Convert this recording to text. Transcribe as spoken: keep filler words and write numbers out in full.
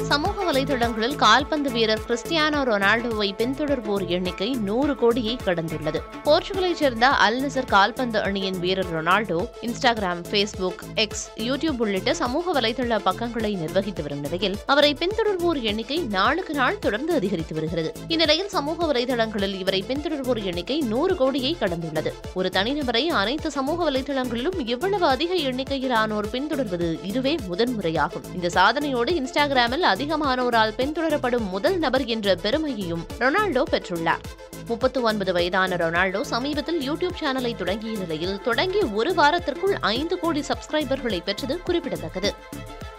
சமூக வலைதளங்களில் கால்பந்து வீரர் கிறிஸ்டியானோ ரொனால்டோவை பின்தொடர்வோர் எண்ணிக்கை நூறு கோடியை கடந்துள்ளது. போர்ச்சுகலைச் சேர்ந்த அல் நசர் கால்பந்து அணியின் வீரர் Ronaldo Instagram, Facebook, X, YouTube உள்ளிட்ட சமூக வலைதள பக்கங்களை நிர்வகித்து வரும் நிலையில் அவரை பின்தொடர்வோர் எண்ணிக்கை நாளுக்கு நாள் தொடர்ந்து அதிகரித்து வருகிறது. இந்நிலையில் சமூக வலைதளங்களில் இவரை பின்தொடர்வோர் எண்ணிக்கை நூறு கோடியை கடந்துள்ளது. ஒரு தனிநபரை அனைத்து சமூக வலைதளங்களிலும் இவ்வளவு அதிக எண்ணிக்கையிலானோர் பின்தொடர்வது இதுவே முதன்முறையாகும். இந்த சாதனையோடு இன்ஸ்டாகிராமில் அதிகமானோரால் பின்தொடரப்படும் முதல் நபர் என்ற பெருமையையும் ரொனால்டோ பெற்றுள்ளார். முப்பத்தி ஒன்பது வயதான ரொனால்டோ சமீபத்தில் யூடியூப் சேனலை தொடங்கிய நிலையில் தொடங்கி ஒரு வாரத்திற்குள் ஐந்து கோடி சப்ஸ்கிரைபர்களை பெற்றது குறிப்பிடத்தக்கது.